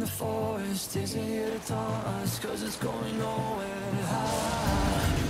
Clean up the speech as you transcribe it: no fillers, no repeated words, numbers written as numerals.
the forest isn't here to taunt us, 'cause it's going nowhere.